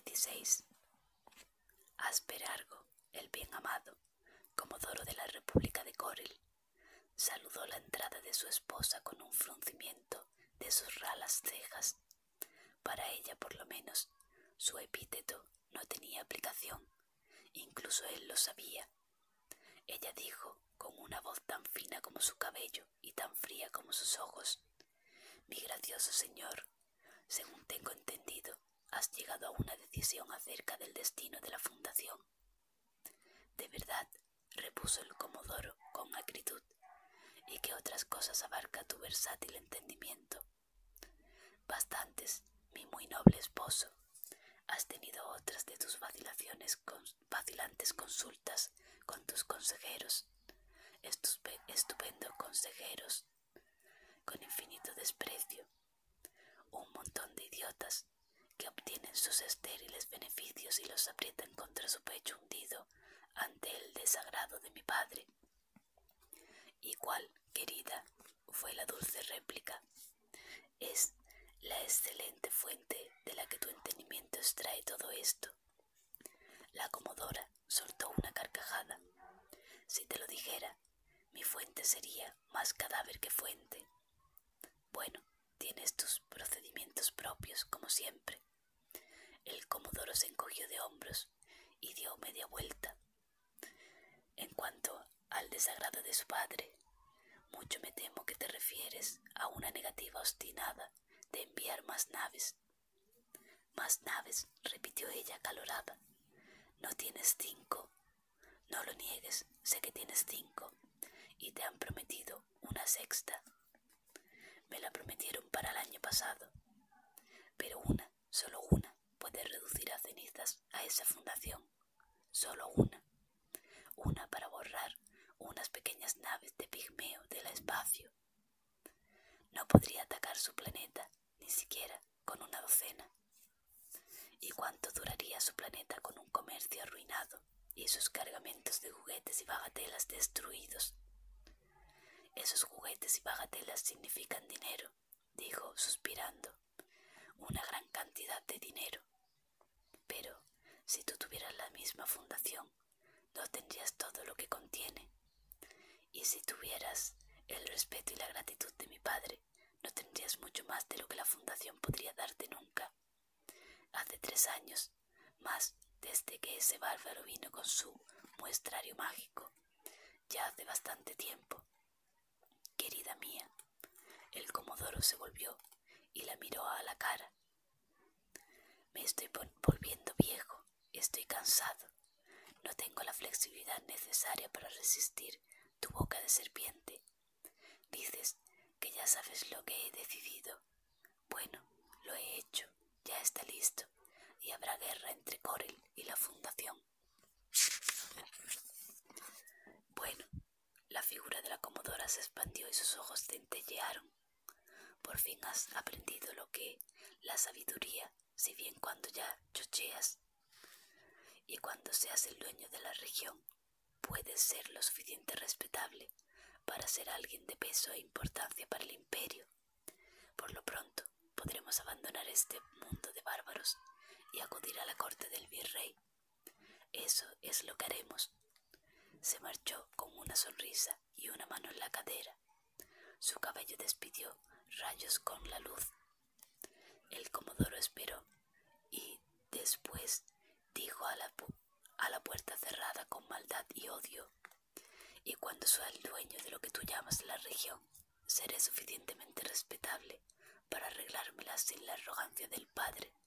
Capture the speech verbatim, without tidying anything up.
dieciséis. Asperargo, el bien amado, comodoro de la República de Corel, saludó la entrada de su esposa con un fruncimiento de sus ralas cejas. Para ella, por lo menos, su epíteto no tenía aplicación, incluso él lo sabía. Ella dijo, con una voz tan fina como su cabello y tan fría como sus ojos: «Mi gracioso señor, según tengo entendido, has llegado a una decisión acerca del destino de la fundación». «¿De verdad?», repuso el comodoro con acritud. «¿Y qué otras cosas abarca tu versátil entendimiento?» «Bastantes, mi muy noble esposo. Has tenido otras de tus vacilaciones con, vacilantes consultas con tus consejeros, estupe, estupendos consejeros, con infinito desprecio, un montón de idiotas que obtienen sus estériles beneficios y los aprietan contra su pecho hundido ante el desagrado de mi padre». «¿Y cuál, querida?», fue la dulce réplica, «es la excelente fuente de la que tu entendimiento extrae todo esto». La comodora soltó una carcajada. «Si te lo dijera, mi fuente sería más cadáver que fuente». «Bueno, tienes tus procedimientos propios, como siempre». El comodoro se encogió de hombros y dio media vuelta. «En cuanto al desagrado de su padre, mucho me temo que te refieres a una negativa obstinada de enviar más naves». «Más naves», repitió ella acalorada. «¿No tienes cinco?» «No lo niegues, sé que tienes cinco, y te han prometido una sexta». «Me la prometieron para el año pasado». «Pero una, solo una, puede reducir a cenizas a esa fundación. Solo una. Una para borrar unas pequeñas naves de pigmeo del espacio. No podría atacar su planeta, ni siquiera con una docena». «¿Y cuánto duraría su planeta con un comercio arruinado y sus cargamentos de juguetes y bagatelas destruidos?» «Esos juguetes y bagatelas significan dinero», dijo suspirando, «una gran cantidad de dinero. Pero si tú tuvieras la misma fundación, no tendrías todo lo que contiene. Y si tuvieras el respeto y la gratitud de mi padre, no tendrías mucho más de lo que la fundación podría darte nunca. Hace tres años, más desde que ese bárbaro vino con su muestrario mágico, ya hace bastante tiempo. Querida mía». El comodoro se volvió y la miró a la cara. «Me estoy volviendo viejo, estoy cansado. No tengo la flexibilidad necesaria para resistir tu boca de serpiente. Dices que ya sabes lo que he decidido. Bueno, lo he hecho, ya está listo, y habrá guerra entre Corel y la fundación». Bueno, la figura de la comodora se expandió y sus ojos centellearon. «Por fin has aprendido lo que la sabiduría, si bien cuando ya chocheas y cuando seas el dueño de la región, puedes ser lo suficiente respetable para ser alguien de peso e importancia para el imperio. Por lo pronto podremos abandonar este mundo de bárbaros y acudir a la corte del virrey. Eso es lo que haremos». Se marchó con una sonrisa y una mano en la cadera. Su cabello despidió rayos con la luz. El comodoro esperó y después dijo a la, a la puerta cerrada con maldad y odio: «Y cuando sea el dueño de lo que tú llamas la región, seré suficientemente respetable para arreglármelas sin la arrogancia del padre